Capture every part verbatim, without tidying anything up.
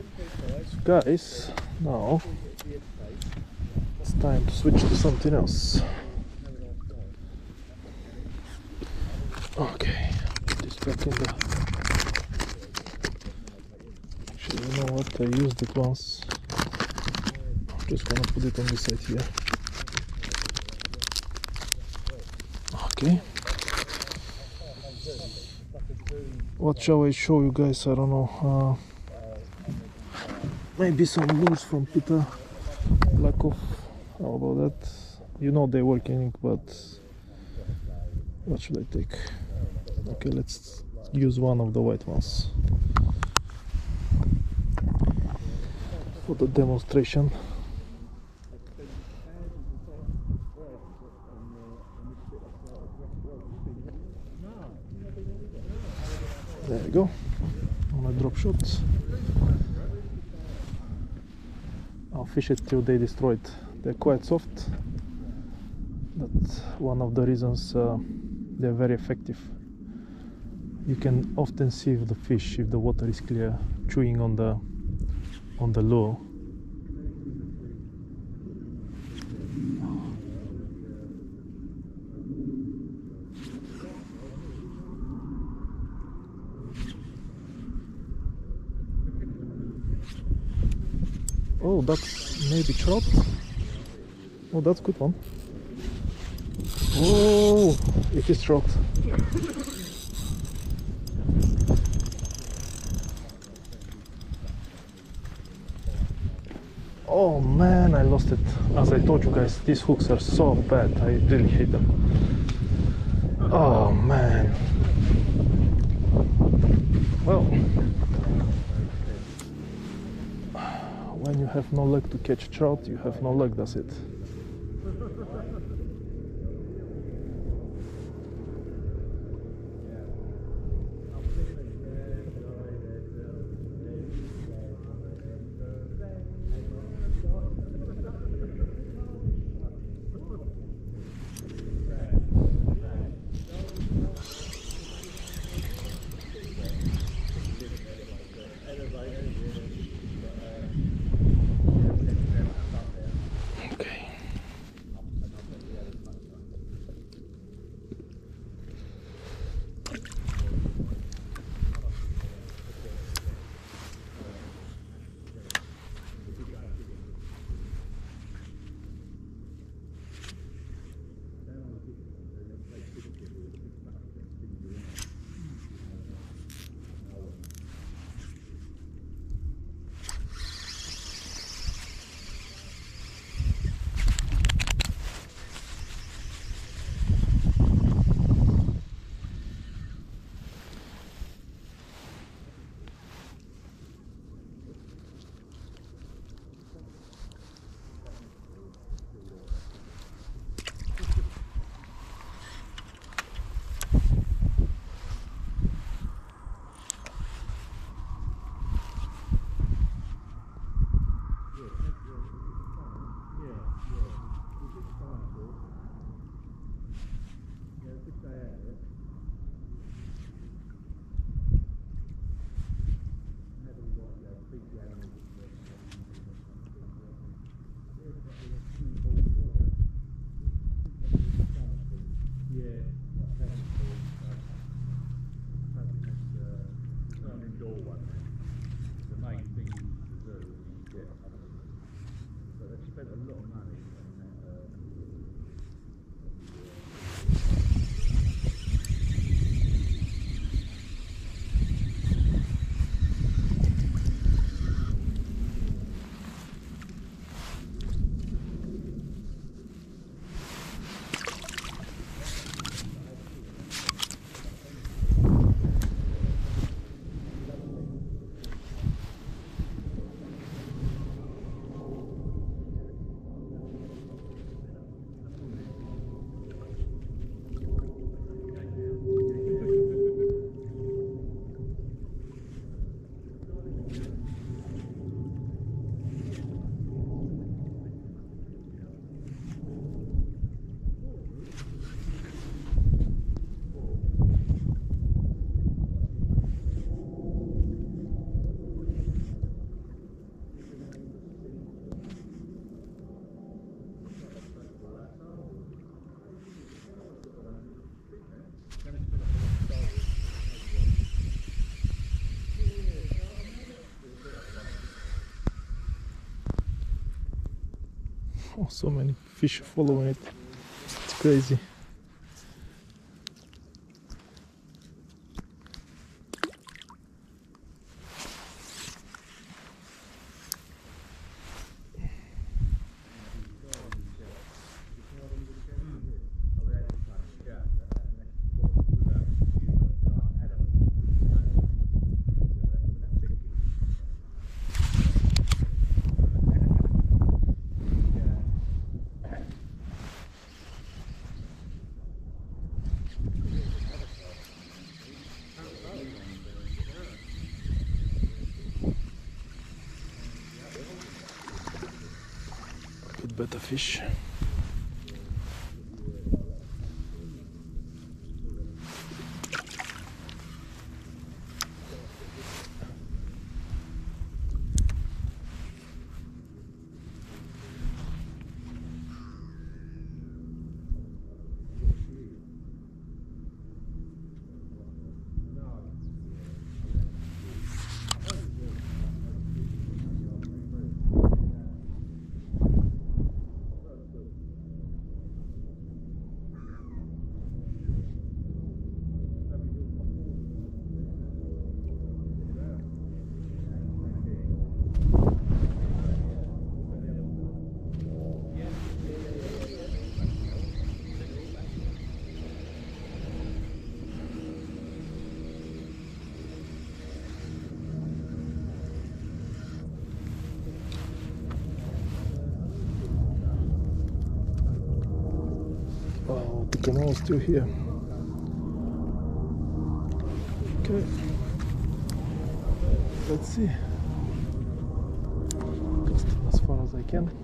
So guys, now it's time to switch to something else. Okay, put this back in the... Actually, you know what? I used it once. I'm just gonna put it on this side here. Okay. What shall I show you guys? I don't know. Uh, maybe some lures from Peter Blackov. How about that? You know they're working, but what should I take? Okay, let's use one of the white ones for the demonstration. There we go, on a drop shot. I'll fish it till they destroy it. They're quite soft. That's one of the reasons uh, they're very effective. You can often see the fish, if the water is clear, chewing on the on the lure. Oh, that's maybe trout. Oh, that's a good one. Oh, it is trout. Oh man, I lost it. As I told you guys, these hooks are so bad. I really hate them. Oh man. Well, when you have no luck to catch trout, you have no luck, that's it. Oh, so many fish following it. It's crazy. Bit better fish. Oh, the canal is still here. Okay, let's see. Just as far as I can.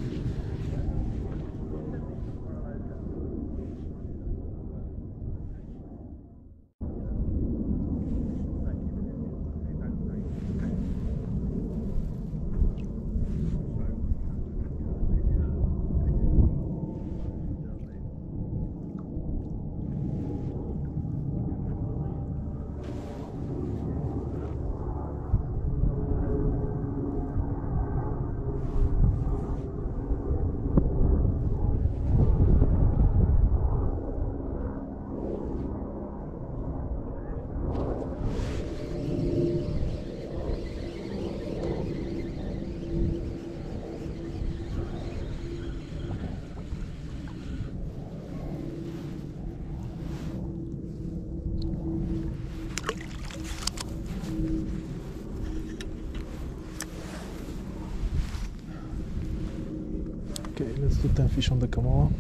Okay, let's do ten fish on the Kamoa.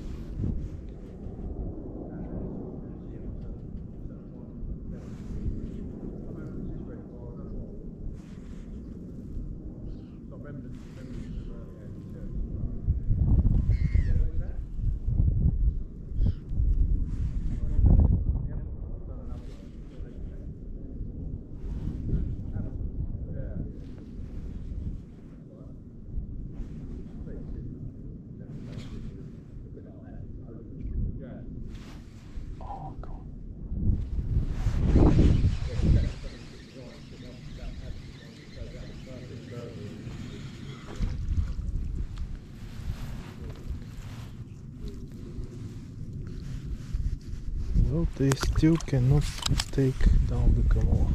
Well, they still cannot take down the Kamoa.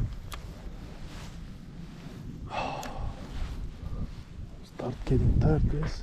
Start getting tired, guys.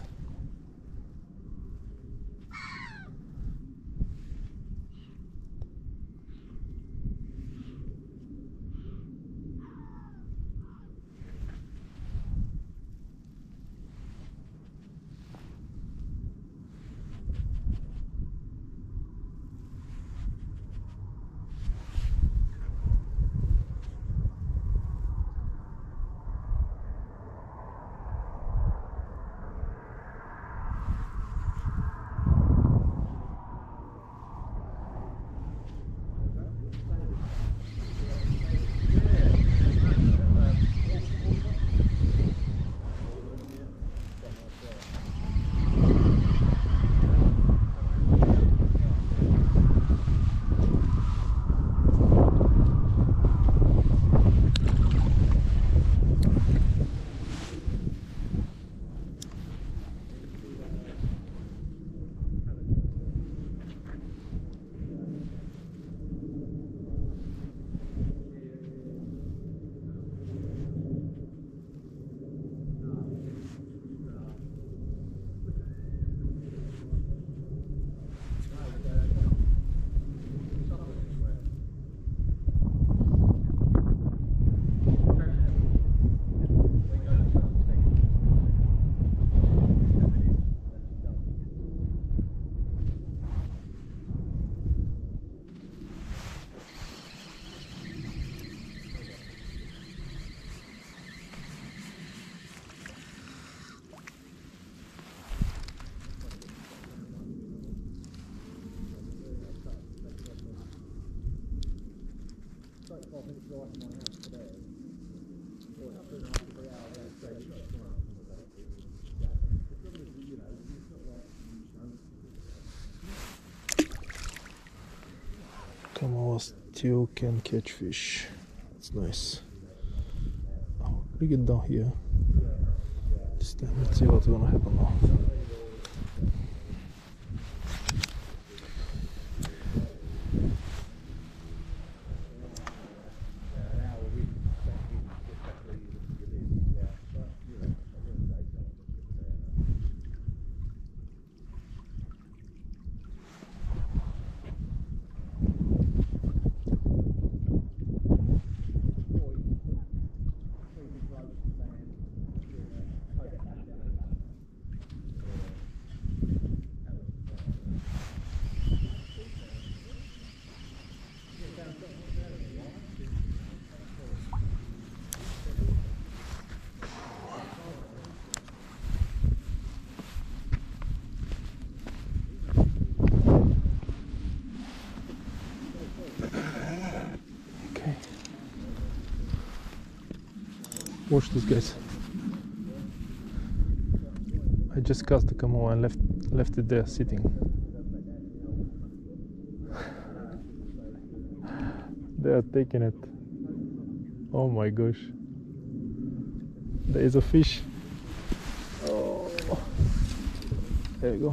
You can catch fish. That's nice. Oh, bring it down here. This time, let's see what's gonna happen now. Watch this, guys. I just cast the camo and left left it there sitting. They are taking it. Oh my gosh. There is a fish. Oh, there you go.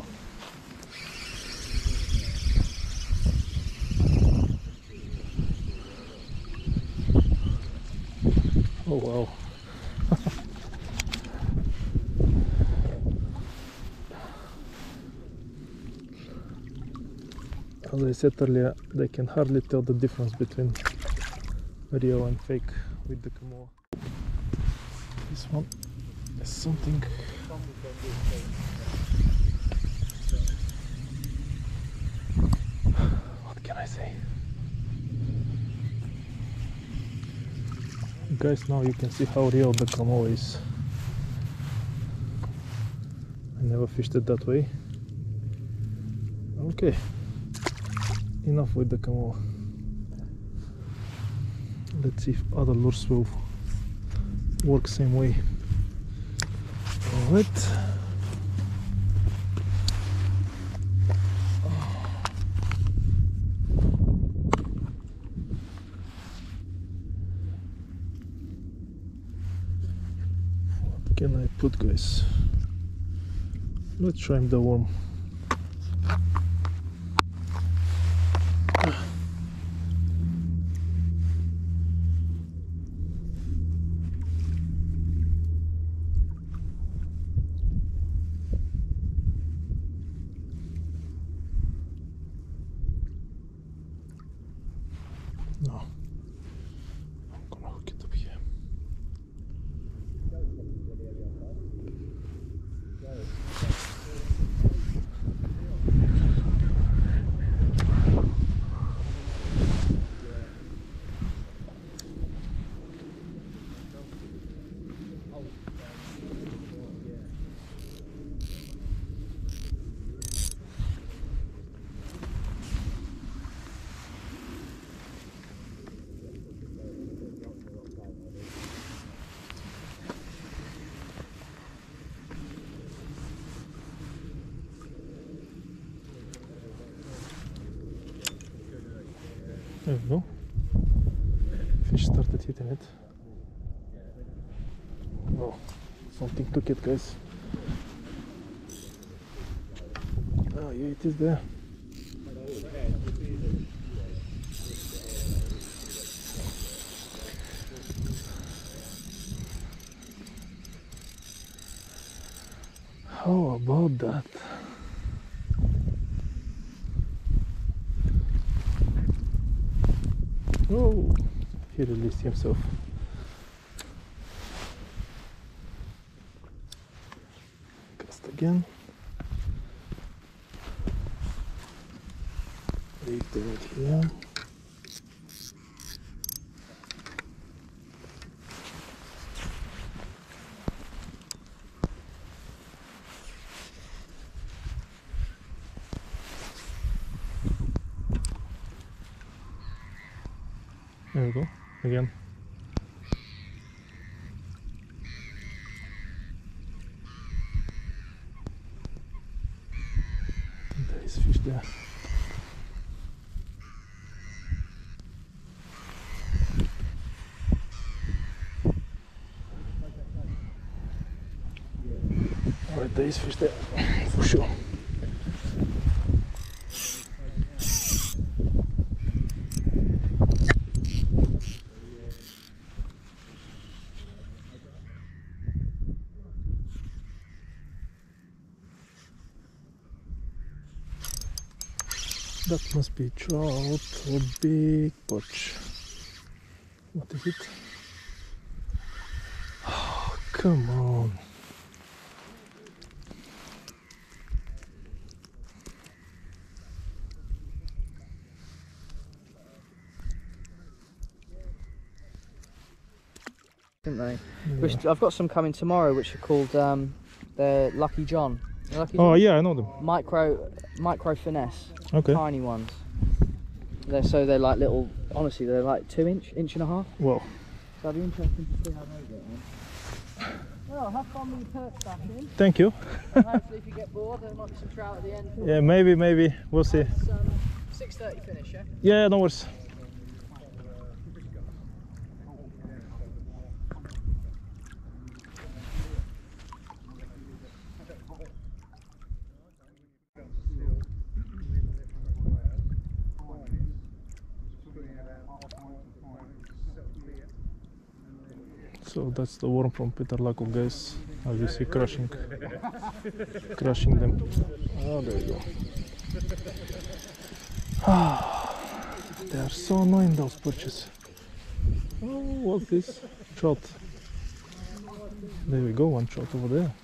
Oh wow. As I said earlier, they can hardly tell the difference between real and fake with the camo. This one is something. What can I say? Guys, now you can see how real the camo is. I never fished it that way. Okay. Enough with the camo. Let's see if other lures will work same way. Alright. What can I put, guys? Let's try the worm. No, I'm gonna hook it up here. There we go. Fish started hitting it. Oh, something took it, guys. Oh yeah, it is there. How about that? Oh, he released himself. Cast again. Leave the net here. There we go, again. There is fish there. there is fish there, for sure. That must be trout or big perch. What is it? Oh, come on. Didn't they? Yeah. Which, I've got some coming tomorrow, which are called um, they're Lucky John. You know Lucky Oh John? yeah, I know them. Micro, micro finesse. Okay. Tiny ones. They're so they're like little. Honestly, they're like two inch, inch and a half. Wow. So it'll be interesting to see how they get on. Well, have fun with your perch stacking. Thank you. Hopefully, if you get bored, there might be some trout at the end. Yeah, maybe, maybe. We'll see. It's um, six thirty finish, yeah. Yeah, no worries. So that's the worm from Peter Lakov, guys. As you see, crushing, crushing them. Oh, there you go. Ah, they are so annoying, those perches. Oh, what's this? Trout. There we go, one trout over there.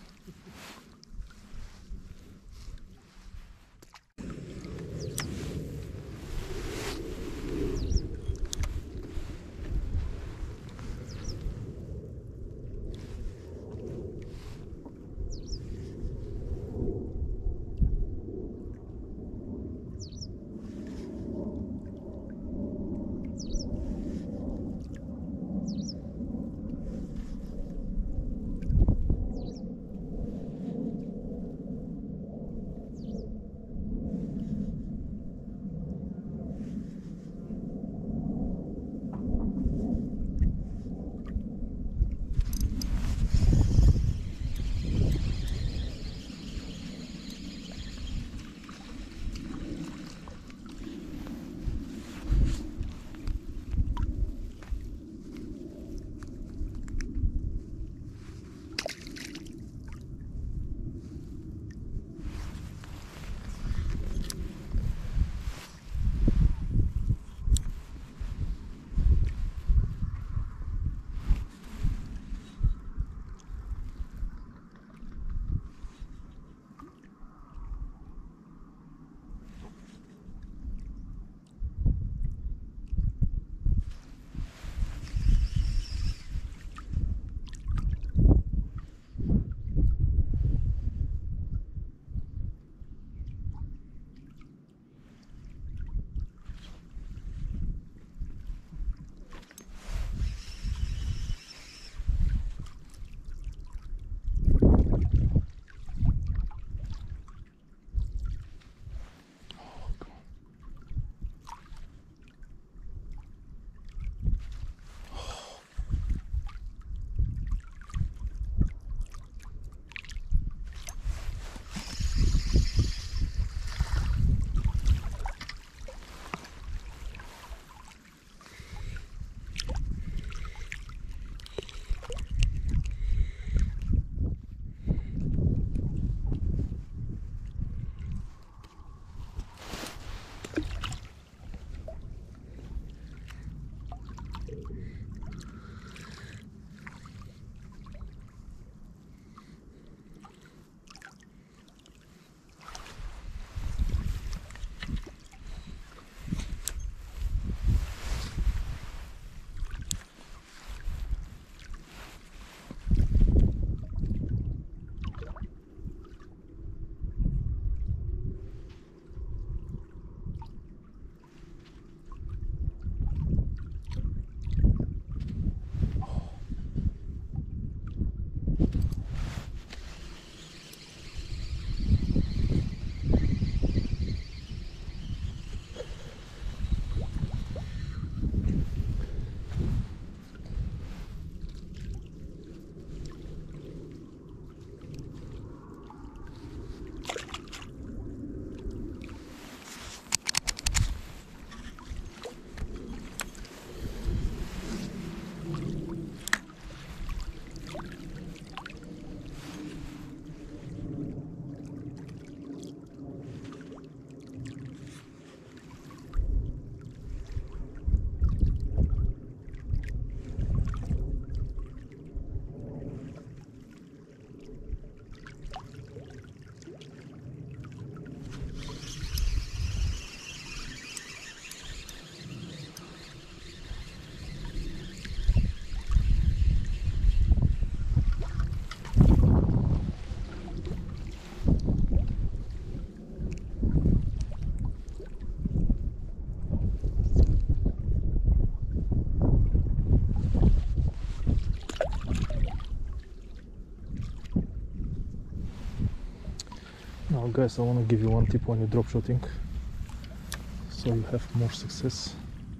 Now guys, I want to give you one tip when you're drop shooting so you have more success.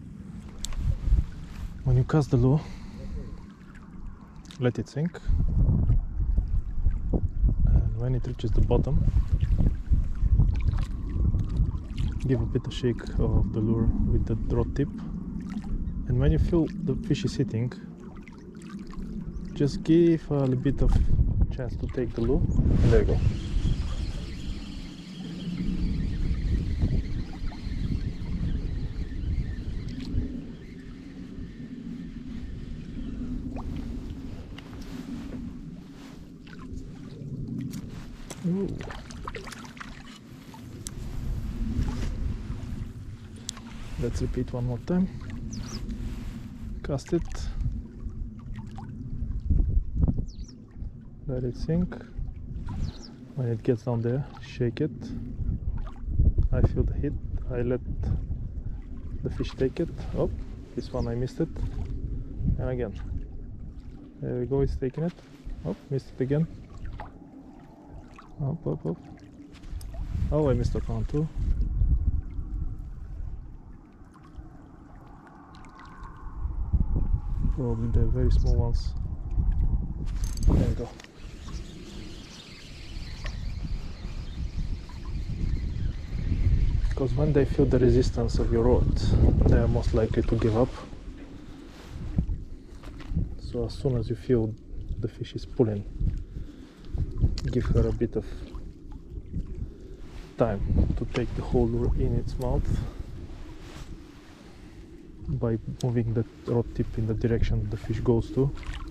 When you cast the lure, let it sink, and when it reaches the bottom, give a bit of shake of the lure with the rod tip, and when you feel the fish is hitting, just give a little bit of chance to take the lure, and there you go. Ooh. Let's repeat one more time. Cast it, let it sink. When it gets down there, shake it. I feel the hit. I let the fish take it. Oh, this one I missed it. And again. There we go, it's taking it. Oh, missed it again. Up, up, up. Oh, I missed that one too. Probably the very small ones. There we go. Because when they feel the resistance of your rod, they are most likely to give up. So as soon as you feel the fish is pulling, give her a bit of time to take the whole lure in its mouth by moving the rod tip in the direction the fish goes to.